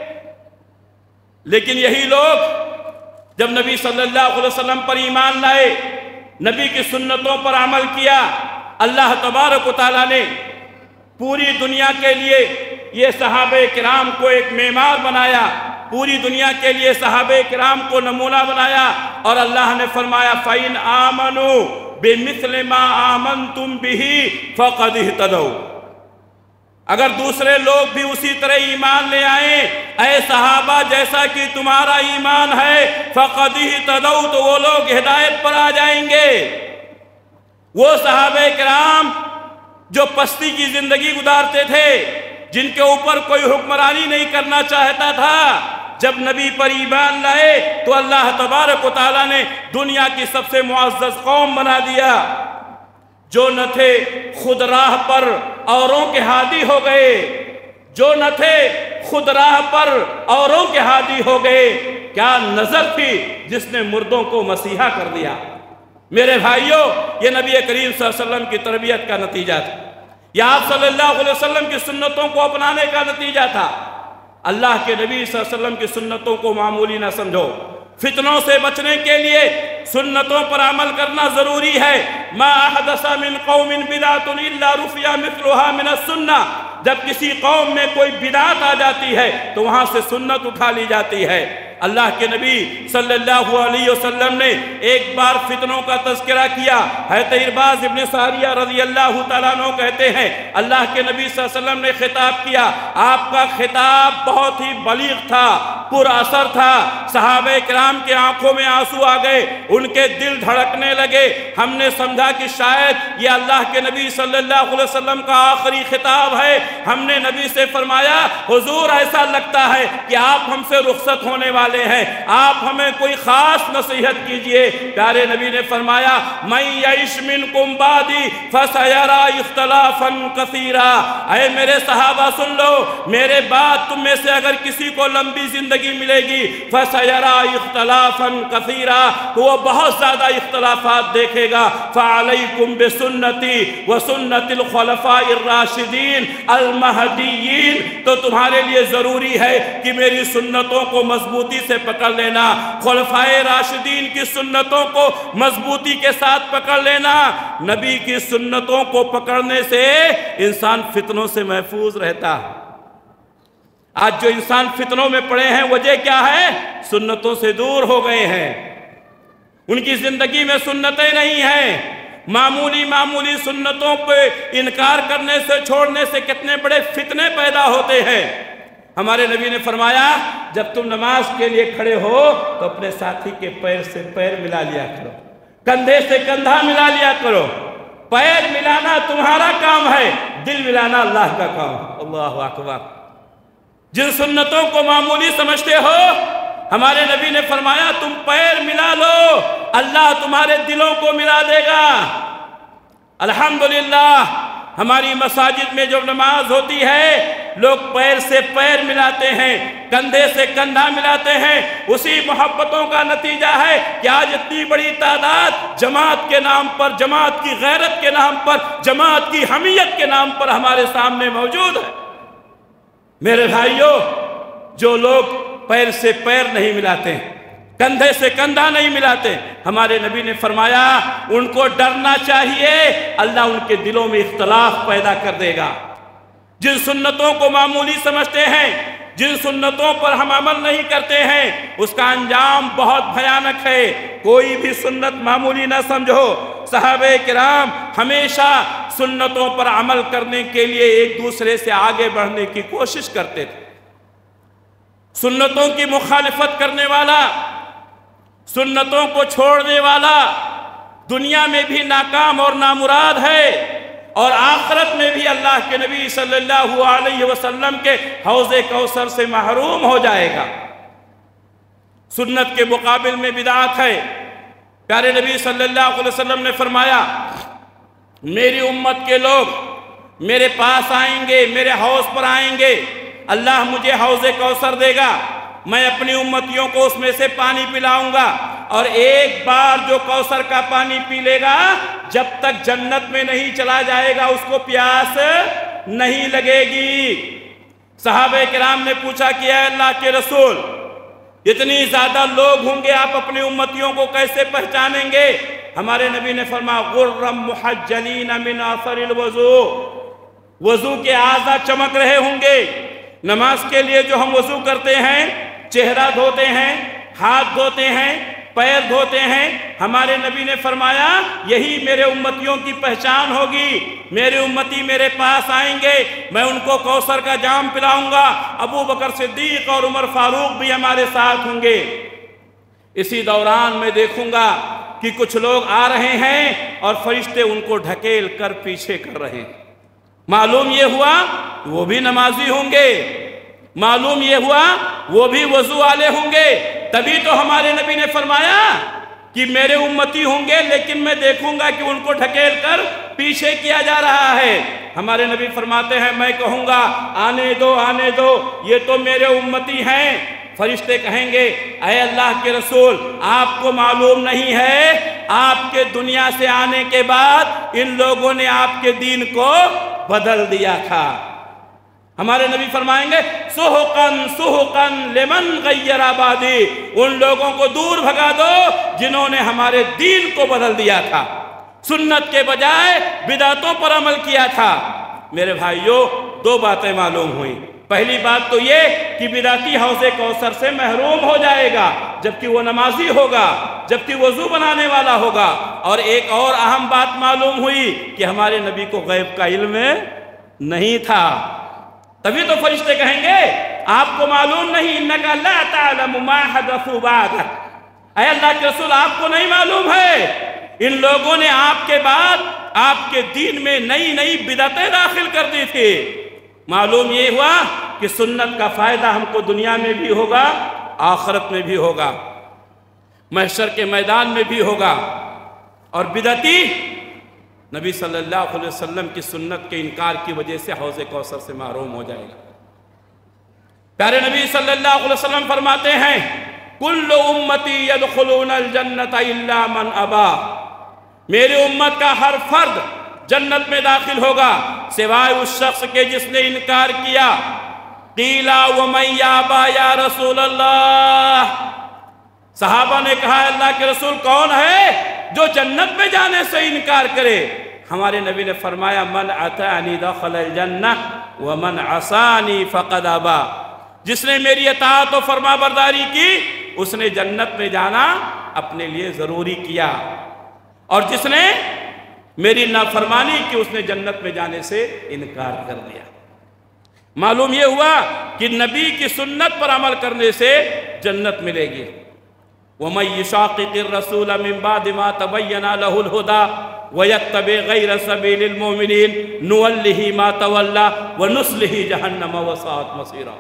لیکن یہی لوگ جب نبی صلی اللہ علیہ وسلم پر ایمان لائے، نبی کی سنتوں پر عمل کیا، اللہ تبارک و تعالیٰ نے پوری دنیا کے لیے یہ صحابہ کرام کو ایک معمار بنایا، پوری دنیا کے لیے صحابہ کرام کو نمونہ بنایا، اور اللہ نے فرمایا فَإِنْ آمَنُوا بِمِثْلِ مَا آمَنْتُمْ بِهِ فَقَدْ اهْتَدَوْا، اگر دوسرے لوگ بھی اسی طرح ایمان لے آئیں اے صحابہ جیسا کہ تمہارا ایمان ہے، فَقَدْ اهْتَدَوْا، تو وہ لوگ ہدایت پر آ جائیں گے۔ وہ صحابہ کرام جو پستی کی زندگی گزارتے تھے، جن کے اوپر کوئی حکمرانی نہیں کرنا چاہتا تھا، جب نبی پر ایمان لائے تو اللہ تبارک و تعالیٰ نے دنیا کی سب سے معزز قوم بنا دیا۔ جو نہ تھے خود راہ پر اوروں کے ہادی ہو گئے، جو نہ تھے خود راہ پر اوروں کے ہادی ہو گئے۔ کیا نظر تھی جس نے مردوں کو مسیحا کر دیا؟ میرے بھائیوں، یہ نبی کریم صلی اللہ علیہ وسلم کی تربیت کا نتیجہ تھا، یہ آپ صلی اللہ علیہ وسلم کی سنتوں کو اپنانے کا نتیجہ تھا۔ अल्लाह के नबी सल्लल्लाहु अलैहि वसल्लम की सुन्नतों को मामूली ना समझो। फितनों से बचने के लिए सुन्नतों पर अमल करना ज़रूरी है। मा अहदसा मिन कौमिन बिदातुन इल्ला रुफिया मिस्लुहा मिन सुन्ना। जब किसी कौम में कोई बिदात आ जाती है तो वहाँ से सुन्नत उठा ली जाती है। अल्लाह के नबी सल्लल्लाहु अलैहि वसल्लम ने एक बार फितनों का तज़किरा किया। हज़रत इरबाज़ इब्न सारिया रज़ी अल्लाह तआला अन्हु कहते हैं, अल्लाह के नबी सल्लल्लाहु अलैहि वसल्लम ने खिताब किया। आपका खिताब बहुत ही बलीग़ था, पुरअसर था। सहाबे किराम के आंखों में आंसू आ गए, उनके दिल धड़कने लगे। हमने समझा कि शायद ये अल्लाह के नबी सल्लल्लाहु अलैहि वसल्लम का आखिरी खिताब है। हमने नबी से फरमाया, हुजूर ऐसा लगता है कि आप हमसे रुखसत होने वाले हैं, आप हमें कोई खास नसीहत कीजिए। प्यारे नबी ने फरमाया, मैं यइश मिनकुम बादी फसयरा इख्तिलाफन कसीरा। ऐ मेरे सहाबा सुन लो, मेरे बाद तुम में से अगर किसी को लंबी जिंदगी मिलेगी फसयरा इख्तिलाफन कसीरा, तो वो बहुत ज्यादा इख्तिलाफात देखेगा। फअलैकुम बिसुन्नती व सुन्नतिल खुलफाइर राशिदीन अल महदीयीन। तो तुम्हारे लिए जरूरी है कि मेरी सुन्नतों को मजबूती से पकड़ लेना, खुलफाए राशिदीन की सुन्नतों को मजबूती के साथ पकड़ लेना। नबी की सुन्नतों को पकड़ने से इंसान फितनों से महफूज रहता है। आज जो इंसान फितनों में पड़े हैं, वजह क्या है? सुन्नतों से दूर हो गए हैं, उनकी जिंदगी में सुन्नतें नहीं हैं। मामूली मामूली सुन्नतों पे इनकार करने से, छोड़ने से कितने बड़े फितने पैदा होते हैं। हमारे नबी ने फरमाया, जब तुम नमाज के लिए खड़े हो तो अपने साथी के पैर से पैर मिला लिया करो, कंधे से कंधा मिला लिया करो। पैर मिलाना तुम्हारा काम है, दिल मिलाना अल्लाह का काम। अल्लाहु अकबर। जिन सुन्नतों को मामूली समझते हो, हमारे नबी ने फरमाया, तुम पैर मिला लो, अल्लाह तुम्हारे दिलों को मिला देगा। अल्हम्दुलिल्लाह, हमारी मसाजिद में जब नमाज होती है, लोग पैर से पैर मिलाते हैं, कंधे से कंधा मिलाते हैं। उसी मोहब्बतों का नतीजा है कि आज इतनी बड़ी तादाद जमात के नाम पर, जमात की गैरत के नाम पर, जमात की हमीयत के नाम पर हमारे सामने मौजूद है। मेरे भाइयों, जो लोग पैर से पैर नहीं मिलाते, कंधे से कंधा नहीं मिलाते, हमारे नबी ने फरमाया उनको डरना चाहिए, अल्लाह उनके दिलों में इख्तिलाफ पैदा कर देगा। जिन सुन्नतों को मामूली समझते हैं, जिन सुन्नतों पर हम अमल नहीं करते हैं, उसका अंजाम बहुत भयानक है। कोई भी सुन्नत मामूली ना समझो। सहाबे किराम हमेशा सुन्नतों पर अमल करने के लिए एक दूसरे से आगे बढ़ने की कोशिश करते थे। सुन्नतों की मुखालिफत करने वाला, सुन्नतों को छोड़ने वाला दुनिया में भी नाकाम और नामुराद है, और आखिरत में भी अल्लाह के नबी सल्लल्लाहु अलैहि वसल्लम के हौज़े कौसर से महरूम हो जाएगा। सुन्नत के मुकाबिल में बिदात है। प्यारे नबी सल्लल्लाहु अलैहि वसल्लम ने फरमाया, मेरी उम्मत के लोग मेरे पास आएंगे, मेरे हौज़ पर आएंगे, अल्लाह मुझे हौज़े कौसर देगा, मैं अपनी उम्मतियों को उसमें से पानी पिलाऊंगा, और एक बार जो कौसर का पानी पी लेगा, जब तक जन्नत में नहीं चला जाएगा उसको प्यास नहीं लगेगी। सहाबे किराम ने पूछा कि अल्लाह के रसूल, इतनी ज्यादा लोग होंगे, आप अपनी उम्मतियों को कैसे पहचानेंगे? हमारे नबी ने फरमाया, गुर्रम मुहज्जलीन मिन असरिल वज़ू, वज़ू के आज़ा चमक रहे होंगे। नमाज के लिए जो हम वज़ू करते हैं, चेहरा धोते हैं, हाथ धोते हैं, पैर धोते हैं, हमारे नबी ने फरमाया यही मेरे उम्मतियों की पहचान होगी। मेरे उम्मती मेरे पास आएंगे, मैं उनको कौसर का जाम पिलाऊंगा, अबू बकर सिद्दीक और उमर फारूक भी हमारे साथ होंगे। इसी दौरान मैं देखूंगा कि कुछ लोग आ रहे हैं और फरिश्ते उनको ढकेल कर पीछे कर रहे हैं। मालूम ये हुआ वो भी नमाजी होंगे, मालूम ये हुआ वो भी वज़ू वाले होंगे। तभी तो हमारे नबी ने फरमाया कि मेरे उम्मती होंगे, लेकिन मैं देखूंगा कि उनको ढकेल कर पीछे किया जा रहा है। हमारे नबी फरमाते हैं, मैं कहूंगा आने दो आने दो, ये तो मेरे उम्मती हैं। फरिश्ते कहेंगे, ऐ अल्लाह के रसूल, आपको मालूम नहीं है, आपके दुनिया से आने के बाद इन लोगों ने आपके दीन को बदल दिया था। ہمارے نبی فرمائیں گے سحقن سحقن لمن غیر آبادی، ان لوگوں کو دور بھگا دو جنہوں نے ہمارے دین کو بدل دیا تھا، سنت کے بجائے بدعتوں پر عمل کیا تھا۔ میرے بھائیوں، دو باتیں معلوم ہوئیں۔ پہلی بات تو یہ کہ بدعتی حوض کوثر سے محروم ہو جائے گا جبکہ وہ نمازی ہوگا، جبکہ وضو بنانے والا ہوگا۔ اور ایک اور اہم بات معلوم ہوئی کہ ہمارے نبی کو غیب کا علم نہیں تھا، تبھی تو فرشتے کہیں گے آپ کو معلوم نہیں، انکا لا تعلم ما حدث بعدک، اے اللہ کے رسول آپ کو نہیں معلوم ہے ان لوگوں نے آپ کے بعد آپ کے دین میں نئی نئی بدعتیں داخل کر دی تھی۔ معلوم یہ ہوا کہ سنت کا فائدہ ہم کو دنیا میں بھی ہوگا، آخرت میں بھی ہوگا، محشر کے میدان میں بھی ہوگا۔ اور بدعتی نبی صلی اللہ علیہ وسلم کی سنت کے انکار کی وجہ سے حوض کوثر سے محروم ہو جائے گا۔ پیارے نبی صلی اللہ علیہ وسلم فرماتے ہیں کل امتی یدخلون الجنت الا من ابا، میری امت کا ہر فرد جنت میں داخل ہوگا سوائے اس شخص کے جس نے انکار کیا۔ قیلا ومن یابا یا رسول اللہ، صحابہ نے کہا اللہ کے رسول کون ہے جو جنت میں جانے سے انکار کرے؟ ہمارے نبی نے فرمایا من اطاعنی دخل الجنہ ومن عصانی فقد ابا، جس نے میری اطاعت و فرما برداری کی اس نے جنت میں جانا اپنے لیے ضروری کیا، اور جس نے میری نافرمانی کی اس نے جنت میں جانے سے انکار کر دیا۔ معلوم یہ ہوا کہ نبی کی سنت پر عمل کرنے سے جنت ملے گی۔ وَمَن يُشَاقِقِ الرَّسُولَ مِن بَعْدِ مَا تَبَيَّنَ لَهُ الْهُدَىٰ وَيَتَّبِعْ غَيْرَ سَبِيلِ الْمُؤْمِنِينَ نُوَلِّهِ مَا تَوَلَّىٰ وَنُصْلِهِ جَهَنَّمَ وَسَاءَتْ مَصِيرًا۔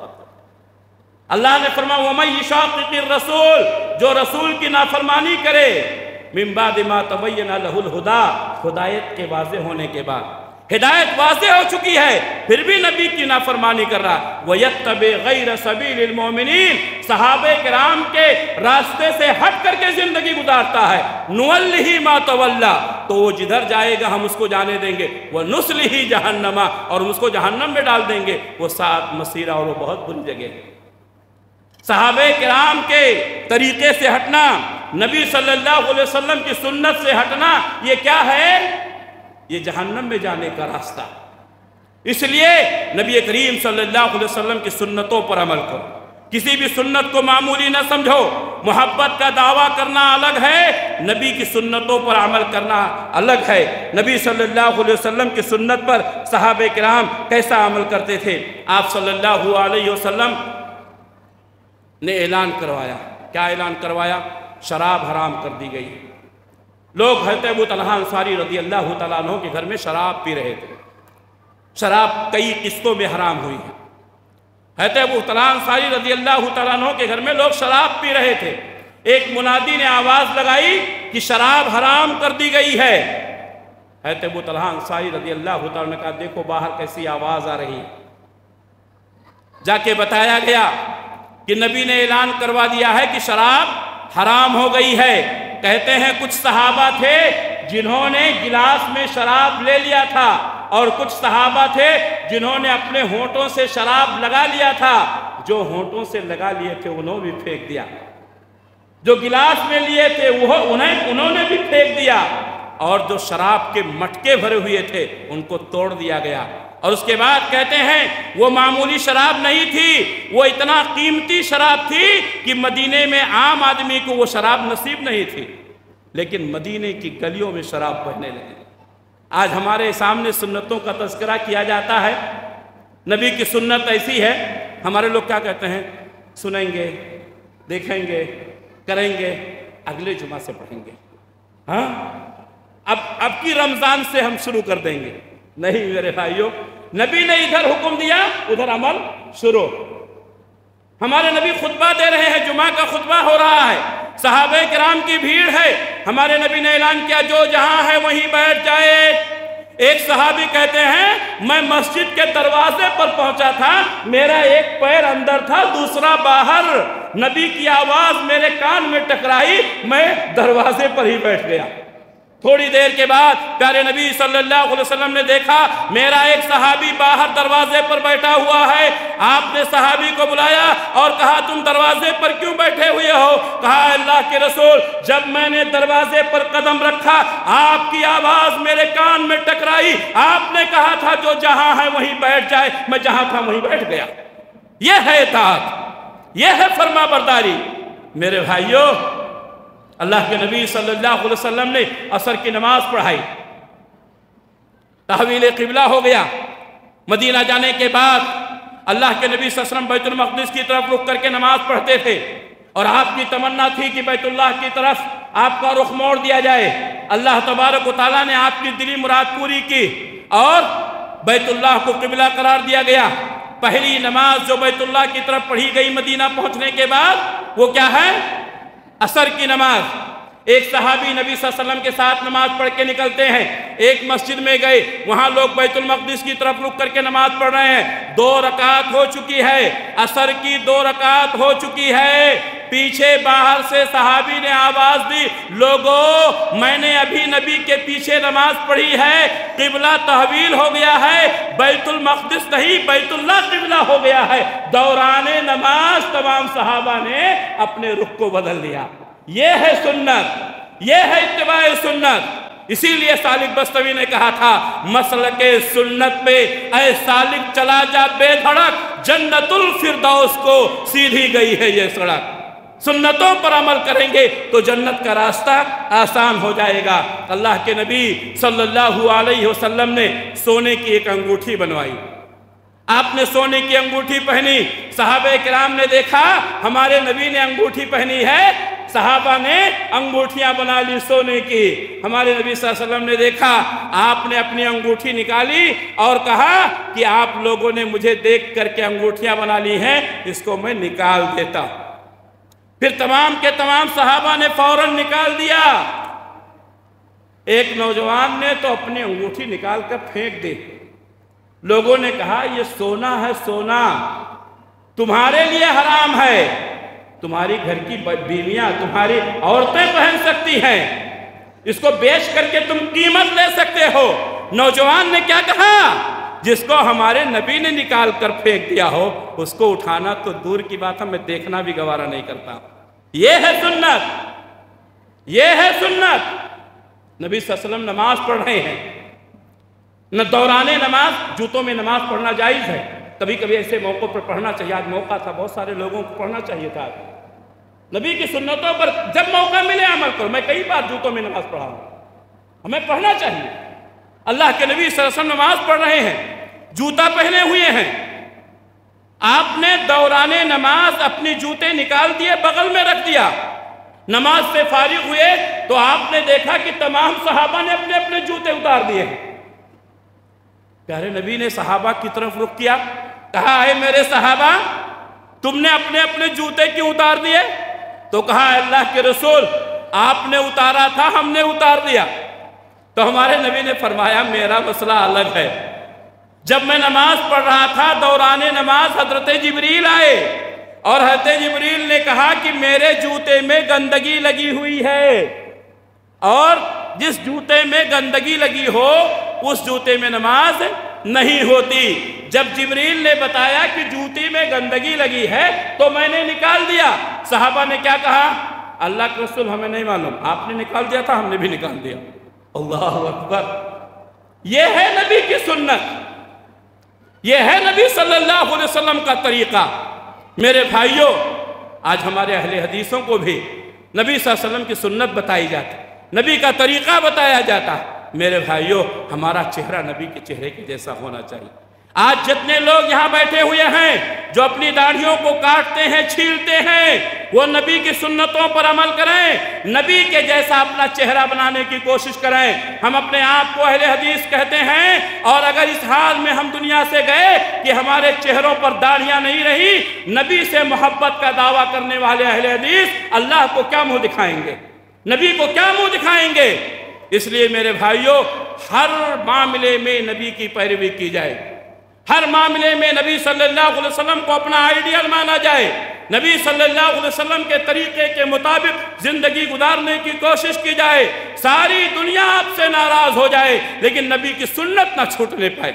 اللہ اللہ نے فرمایا وَمَن يُشَاقِقِ الرَّسُولَ، جو رسول کی نافرمانی کرے، من بعد ما تبین لہ الہدیٰ، ہدایت کے واضح ہونے کے بعد، ہدایت واضح ہو چکی ہے پھر بھی نبی کی نافرمانی کر رہا، وَيَتَّبِعْ غَيْرَ سَبِيلِ الْمُؤْمِنِينَ، صحابہ کرام کے راستے سے ہٹ کر کے زندگی گزارتا ہے، نُوَلِّهِ مَا تَوَلَّىٰ، تو وہ جدھر جائے گا ہم اس کو جانے دیں گے، وَنُصْلِهِ جَهَنَّمَ، اور ہم اس کو جہنم میں ڈال دیں گے، وہ ساعت مسیرہ، اور وہ بہت بری جگہ ہے۔ صحابہ کرام کے طریقے سے ہٹنا، نبی صلی اللہ علیہ وسلم کی سنت سے ہٹنا، یہ کیا ہے؟ یہ جہنم میں جانے کا راستہ۔ اس لیے نبی کریم صلی اللہ علیہ وسلم کی سنتوں پر عمل کرو، کسی بھی سنت کو معمولی نہ سمجھو۔ محبت کا دعویٰ کرنا الگ ہے، نبی کی سنتوں پر عمل کرنا الگ ہے۔ نبی صلی اللہ علیہ وسلم کی سنت پر صحابہ کرام کیسا عمل کرتے تھے؟ آپ صلی اللہ علیہ وسلم نے اعلان کروایا، کیا اعلان کروایا؟ شراب حرام کر دی گئی۔ لوگ حضرت ابو طلحہ انصاری رضی اللہ تعالیٰ عنہ کے گھر میں شراب پی رہے تھے، شراب کئی قسطوں میں حرام ہوئی ہے۔ حضرت ابو طلحہ انصاری رضی اللہ تعالیٰ عنہ کے گھر میں لوگ شراب پی رہے تھے، ایک منادی نے آواز لگائی کہ شراب حرام کر دی گئی ہے۔ حضرت ابو طلحہ انصاری رضی اللہ تعالیٰ عنہ نے کہا دیکھو باہر کیسی آواز آ رہی ہے۔ جا کے بتایا گیا کہ نبی نے اعلان کروا دیا ہے کہ شراب حرام ہو گئی ہے۔ کہتے ہیں کچھ صحابہ تھے جنہوں نے گلاس میں شراب لے لیا تھا، اور کچھ صحابہ تھے جنہوں نے اپنے ہونٹوں سے شراب لگا لیا تھا۔ جو ہونٹوں سے لگا لیے تھے انہوں بھی پھینک دیا، جو گلاس میں لیے تھے وہ انہیں انہوں نے بھی پھینک دیا، اور جو شراب کے مٹکے بھرے ہوئے تھے ان کو توڑ دیا گیا۔ اور اس کے بعد کہتے ہیں وہ معمولی شراب نہیں تھی، وہ اتنا قیمتی شراب تھی کہ مدینے میں عام آدمی کو وہ شراب نصیب نہیں تھی، لیکن مدینے کی گلیوں میں شراب بہنے لگی۔ آج ہمارے سامنے سنتوں کا تذکرہ کیا جاتا ہے، نبی کی سنت ایسی ہے، ہمارے لوگ کیا کہتے ہیں؟ سنیں گے، دیکھیں گے، کریں گے، اگلے جمعہ سے پڑھیں گے، ہاں اب اب کی رمضان سے ہم شروع کر دیں گے۔ نہیں میرے بھائیوں، نبی نے ادھر حکم دیا ادھر عمل شروع۔ ہمارے نبی خطبہ دے رہے ہیں، جمعہ کا خطبہ ہو رہا ہے، صحابہ کرام کی بھیڑ ہے، ہمارے نبی نے اعلان کیا جو جہاں ہے وہیں بیٹھ جائے۔ ایک صحابی کہتے ہیں میں مسجد کے دروازے پر پہنچا تھا، میرا ایک پیر اندر تھا دوسرا باہر، نبی کی آواز میرے کان میں ٹکرائی، میں دروازے پر ہی بیٹھ گیا۔ थोड़ी देर के बाद प्यारे नबी सल्लल्लाहु अलैहि वसल्लम ने देखा मेरा एक सहाबी बाहर दरवाजे पर बैठा हुआ है। आपने सहाबी को बुलाया और कहा तुम दरवाजे पर क्यों बैठे हुए हो? कहा अल्लाह के रसूल, जब मैंने दरवाजे पर कदम रखा आपकी आवाज मेरे कान में टकराई। आपने कहा था जो जहां है वहीं बैठ जाए, मैं जहां था वहीं बैठ गया। यह है इताअत, यह है फर्मा बरदारी। मेरे भाइयों, अल्लाह के नबी सल्लल्लाहु अलैहि वसल्लम ने असर की नमाज पढ़ाई, तहवील क़िबला हो गया। मदीना जाने के बाद अल्लाह के नबी सल्लल्लाहु अलैहि वसल्लम बैतुल मक़दिस की तरफ रुख करके नमाज पढ़ते थे और आपकी तमन्ना थी कि बैतुल्लाह की तरफ आपका रुख मोड़ दिया जाए। अल्लाह तबारक व तआला ने आपकी दिली मुराद पूरी की और बैतुल्लाह को क़िबला करार दिया गया। पहली नमाज जो बैतुल्लाह की तरफ पढ़ी गई मदीना पहुंचने के बाद वो क्या है? असर की नमाज। एक सहाबी नबी सल्लल्लाहु अलैहि वसल्लम के साथ नमाज पढ़ के निकलते हैं। एक मस्जिद में गए, वहां लोग बैतुल मक़दिस की तरफ रुक करके नमाज पढ़ रहे हैं। दो रकात हो चुकी है, असर की दो रकात हो चुकी है। पीछे बाहर से सहाबी ने आवाज दी, लोगों मैंने अभी नबी के पीछे नमाज पढ़ी है, क़िबला तहवील हो गया है, बैतुल मक़दिस नहीं बैतुल्लाह क़िबला हो गया है। दौराने नमाज तमाम सहाबा ने अपने रुख को बदल दिया। यह है सुन्नत, यह है इत्तिबाए सुन्नत। इसीलिए सालिक बस्तवी ने कहा था मसलके सुन्नत पे ऐ सालिक चला जा बेधड़क, जन्नतुल फिरदौस को सीधी गई है ये सड़क। सुन्नतों पर अमल करेंगे तो जन्नत का रास्ता आसान हो जाएगा। अल्लाह के नबी सल्लल्लाहु अलैहि वसल्लम ने सोने की एक अंगूठी बनवाई। आपने सोने की अंगूठी पहनी। सहाबे किराम ने देखा हमारे नबी ने अंगूठी पहनी है, सहाबा ने अंगूठियां बना ली सोने की। हमारे नबी सल्लल्लाहु अलैहि वसल्लम ने देखा, आपने अपनी अंगूठी निकाली और कहा कि आप लोगों ने मुझे देख करके अंगूठियां बना ली हैं, इसको मैं निकाल देता। फिर तमाम के तमाम सहाबा ने फौरन निकाल दिया। एक नौजवान ने तो अपनी अंगूठी निकाल कर फेंक दी। लोगों ने कहा यह सोना है, सोना तुम्हारे लिए हराम है, तुम्हारी घर की बीवियां, तुम्हारी औरतें पहन सकती हैं, इसको बेच करके तुम कीमत ले सकते हो। नौजवान ने क्या कहा? जिसको हमारे नबी ने निकाल कर फेंक दिया हो उसको उठाना तो दूर की बात है, मैं देखना भी गवारा नहीं करता। यह है सुन्नत, यह है सुन्नत। नबी सल्लल्लाहु अलैहि वसल्लम नमाज पढ़ रहे हैं, न दौराने नमाज, जूतों में नमाज पढ़ना जायज़ है। कभी कभी ऐसे मौक़ों पर पढ़ना चाहिए। आज मौका था, बहुत सारे लोगों को पढ़ना चाहिए था। नबी की सुन्नतों पर जब मौका मिले अमल करो। मैं कई बार जूतों में नमाज पढ़ा हूँ, हमें पढ़ना चाहिए। अल्लाह के नबी सल्लल्लाहु अलैहि वसल्लम नमाज पढ़ रहे हैं, जूता पहने हुए हैं। आपने दौराने नमाज अपने जूते निकाल दिए, बगल में रख दिया। नमाज से फारिग हुए तो आपने देखा कि तमाम सहाबा ने अपने अपने जूते उतार दिए हैं। प्यारे नबी ने सहाबा की तरफ रुख किया, कहा है मेरे सहाबा तुमने अपने अपने जूते क्यों उतार दिए? तो कहा अल्लाह के रसूल आपने उतारा था, हमने उतार दिया। तो हमारे नबी ने फरमाया मेरा मसला अलग है। जब मैं नमाज पढ़ रहा था दौराने नमाज हजरत जिब्रील आए और हजरत जिब्रील ने कहा कि मेरे जूते में गंदगी लगी हुई है और जिस जूते में गंदगी लगी हो उस जूते में नमाज नहीं होती। जब जिब्रील ने बताया कि जूते में गंदगी लगी है तो मैंने निकाल दिया। सहाबा ने क्या कहा? अल्लाह के रसूल हमें नहीं मालूम, आपने निकाल दिया था, हमने भी निकाल दिया। अल्लाह अकबर। यह है नबी की सुन्नत, यह है नबी सल्लल्लाहु अलैहि वसल्लम का तरीका। मेरे भाइयों, आज हमारे अहले हदीसों को भी नबी सल्लल्लाहु अलैहि वसल्लम की सुन्नत बताई जाती, नबी का तरीका बताया जाता। मेरे भाइयों, हमारा चेहरा नबी के चेहरे के जैसा होना चाहिए। आज जितने लोग यहाँ बैठे हुए हैं जो अपनी दाढ़ियों को काटते हैं, छीलते हैं, वो नबी की सुन्नतों पर अमल करें, नबी के जैसा अपना चेहरा बनाने की कोशिश करें। हम अपने आप को अहले हदीस कहते हैं और अगर इस हाल में हम दुनिया से गए कि हमारे चेहरों पर दाढ़ियां नहीं रही, नबी से मोहब्बत का दावा करने वाले अहले हदीस अल्लाह को क्या मुंह दिखाएंगे, नबी को क्या मुंह दिखाएंगे? इसलिए मेरे भाइयों, हर मामले में नबी की पैरवी की जाए, ہر معاملے میں نبی صلی اللہ علیہ وسلم کو اپنا آئیڈیل مانا جائے، نبی صلی اللہ علیہ وسلم کے طریقے کے مطابق زندگی گزارنے کی کوشش کی جائے، ساری دنیا آپ سے ناراض ہو جائے لیکن نبی کی سنت نہ چھوٹنے پائے،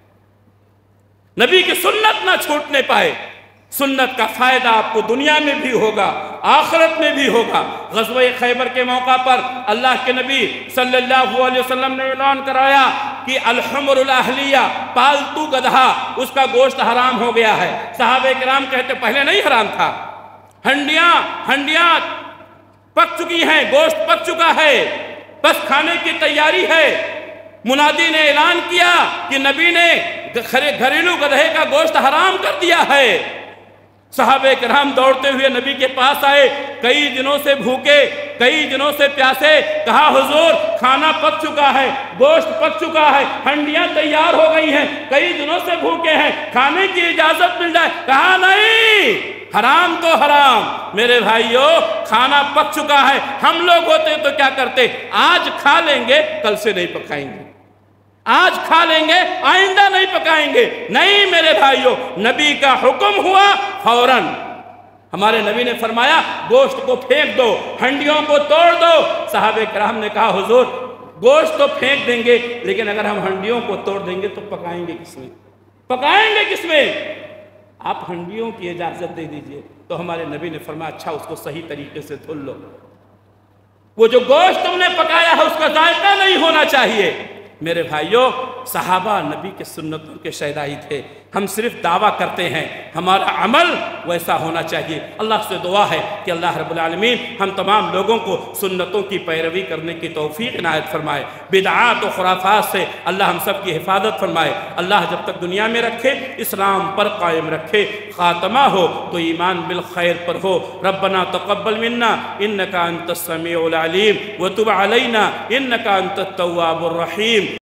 نبی کی سنت نہ چھوٹنے پائے۔ سنت کا فائدہ آپ کو دنیا میں بھی ہوگا، آخرت میں بھی ہوگا۔ غزوہ خیبر کے موقع پر اللہ کے نبی صلی اللہ علیہ وسلم نے اعلان کرایا کہ الحمر الاہلیہ، پالتو گدھا، اس کا گوشت حرام ہو گیا ہے۔ صحابہ کرام کہتے پہلے نہیں حرام تھا، ہنڈیاں ہنڈیاں پک چکی ہیں، گوشت پک چکا ہے، بس کھانے کی تیاری ہے۔ منادی نے اعلان کیا کہ نبی نے گھریلو گدھے کا گوشت حرام کر دیا ہے۔ صحابہ کرام دوڑتے ہوئے نبی کے پاس آئے، کئی دنوں سے بھوکے، کئی دنوں سے پیاسے، کہا حضور کھانا پک چکا ہے، گوشت پک چکا ہے، ہنڈیاں تیار ہو گئی ہیں، کئی دنوں سے بھوکے ہیں، کھانے کی اجازت مل جائے۔ کہا نہیں، حرام تو حرام، میرے بھائیو کھانا پک چکا ہے۔ ہم لوگ ہوتے تو کیا کرتے؟ آج کھا لیں گے، کل سے نہیں پکائیں گے، آج کھا لیں گے آئندہ نہیں پکائیں گے۔ نہیں میرے بھائیو، نبی کا حکم ہوا فوراً، ہمارے نبی نے فرمایا گوشت کو پھینک دو، ہنڈیوں کو توڑ دو۔ صحابہ کرام نے کہا حضور گوشت تو پھینک دیں گے لیکن اگر ہم ہنڈیوں کو توڑ دیں گے تو پکائیں گے کس میں؟ پکائیں گے کس میں؟ آپ ہنڈیوں کی اجازت دے دیجئے۔ تو ہمارے نبی نے فرمایا اچھا اس کو صحیح طریقے سے دھل لو، وہ جو گوشت تم نے پکایا ہے اس کا ذائقہ نہیں ہونا چاہیے۔ میرے بھائیوں، صحابہ نبی کے سنتوں کے شہدائی تھے، ہم صرف دعویٰ کرتے ہیں، ہمارا عمل ویسا ہونا چاہیے۔ اللہ سے دعا ہے کہ اللہ رب العالمین ہم تمام لوگوں کو سنتوں کی پیروی کرنے کی توفیق عنایت فرمائے، بدعات و خرافات سے اللہ ہم سب کی حفاظت فرمائے۔ اللہ جب تک دنیا میں رکھے اسلام پر قائم رکھے، خاتمہ ہو تو ایمان بالخیر پر ہو۔ ربنا تقبل منا انک انت السمیع العلیم وتب علینا انک انت التواب الرحیم۔